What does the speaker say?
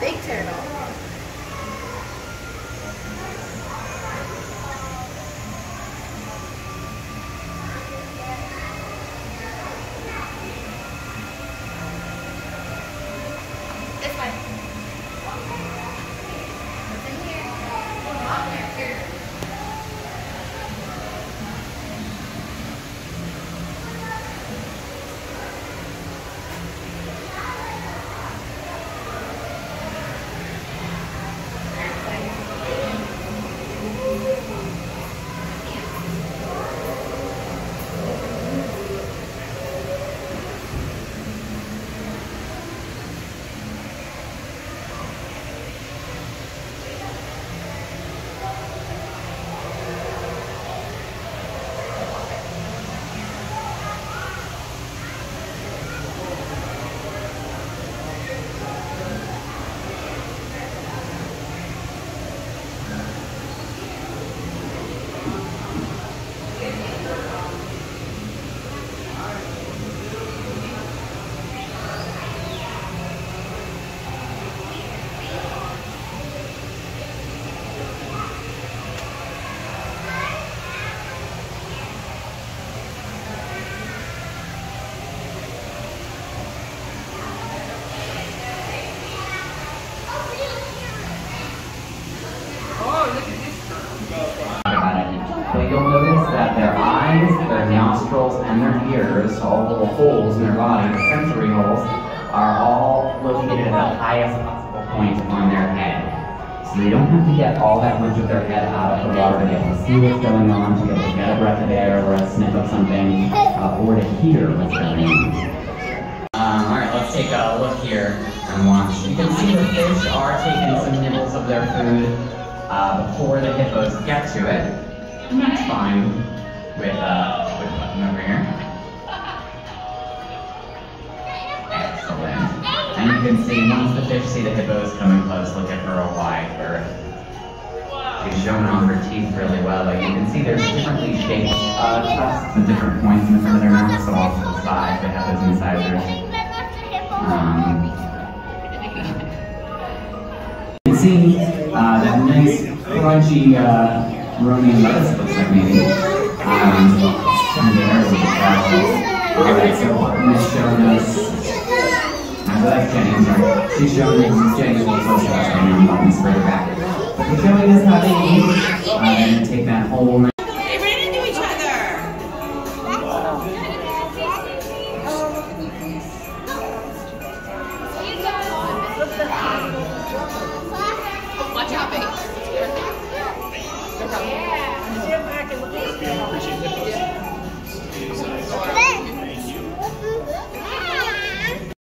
big turtle. This way. What's in here? What's on there? Here. But you'll notice that their eyes, their nostrils, and their ears, all the little holes in their body, the sensory holes, are all located at the highest possible point on their head. So they don't have to get all that much of their head out of the water to be able to see what's going on, to be able to get a breath of air or a sniff of something, or to hear what's going on. Alright, let's take a look here and watch. You can see the fish are taking some nibbles of their food before the hippos get to it. And that's fine with button over here. Excellent. And you can see once the fish see the hippos coming close, look at her wide berth. She's showing off her teeth really well, but you can see there's differently shaped tusks at different points in the front of their mouth, so off to the side, they have those incisors. You can see that nice crunchy Romaine lettuce looks like maybe. Some of the areas of the travel. Alright, so Miss showing us. That's Jenny, I'm sorry. She's showing us, Jenny's a little close to us right now, buttons further back. She's showing us how they eat, and take that whole night. They ran into each other. Watch out, baby.